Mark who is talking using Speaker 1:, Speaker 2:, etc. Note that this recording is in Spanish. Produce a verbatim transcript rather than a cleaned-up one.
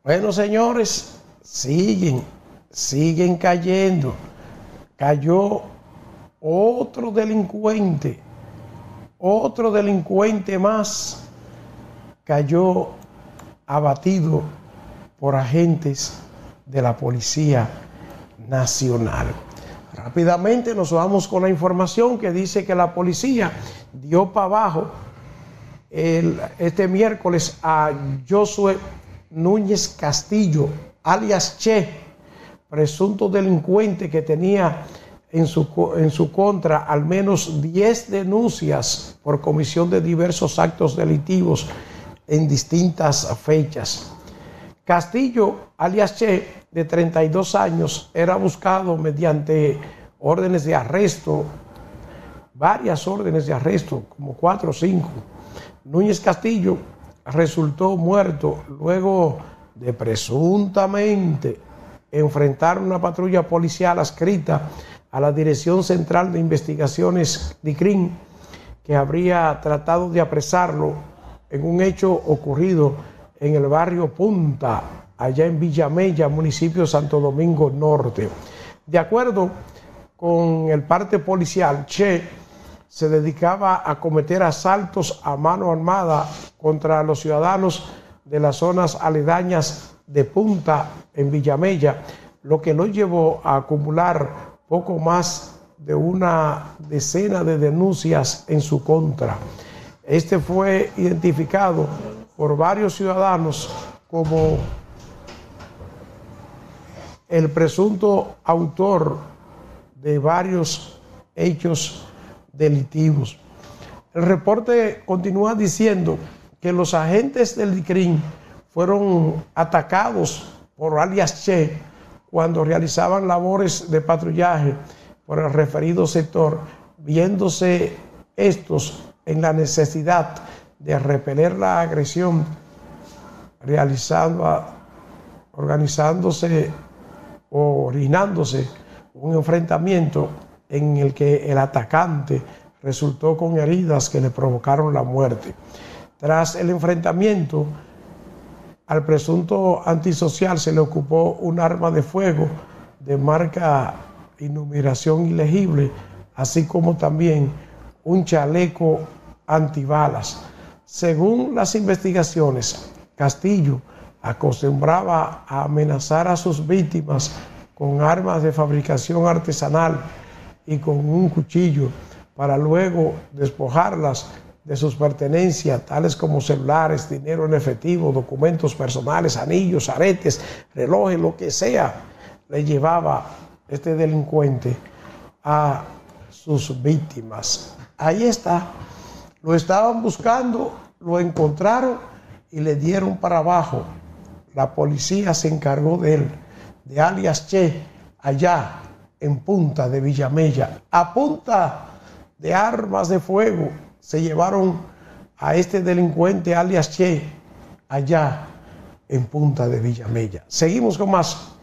Speaker 1: Bueno, señores, siguen, siguen cayendo. Cayó otro delincuente, otro delincuente más, cayó abatido por agentes de la Policía Nacional. Rápidamente nos vamos con la información que dice que la policía dio para abajo el, este miércoles a Josué Núñez Castillo, alias Che, presunto delincuente que tenía en su, en su contra al menos diez denuncias por comisión de diversos actos delictivos en distintas fechas. Castillo, alias Che, de treinta y dos años, era buscado mediante órdenes de arresto, varias órdenes de arresto, como cuatro o cinco. Núñez Castillo resultó muerto luego de presuntamente enfrentar una patrulla policial adscrita a la Dirección Central de Investigaciones D I C R I M, que habría tratado de apresarlo en un hecho ocurrido en el barrio Punta, allá en Villamella, municipio de Santo Domingo Norte. De acuerdo con el parte policial, Che se dedicaba a cometer asaltos a mano armada contra los ciudadanos de las zonas aledañas de Punta en Villamella, lo que lo llevó a acumular poco más de una decena de denuncias en su contra. Este fue identificado por varios ciudadanos como el presunto autor de varios hechos delictivos. El reporte continúa diciendo que los agentes del D I C R I M fueron atacados por alias Che cuando realizaban labores de patrullaje por el referido sector, viéndose estos en la necesidad de repeler la agresión, realizando, organizándose o originándose un enfrentamiento en el que el atacante resultó con heridas que le provocaron la muerte. Tras el enfrentamiento, al presunto antisocial se le ocupó un arma de fuego de marca y numeración ilegible, así como también un chaleco antibalas. Según las investigaciones, Castillo acostumbraba a amenazar a sus víctimas con armas de fabricación artesanal y con un cuchillo para luego despojarlas de sus pertenencias, tales como celulares, dinero en efectivo, documentos personales, anillos, aretes, relojes, lo que sea, le llevaba este delincuente a sus víctimas. Ahí está, lo estaban buscando, lo encontraron y le dieron para abajo. La policía se encargó de él, de alias Che, allá en Punta de Villamella. A punta de armas de fuego se llevaron a este delincuente alias Che allá en Punta de Villamella. Seguimos con más.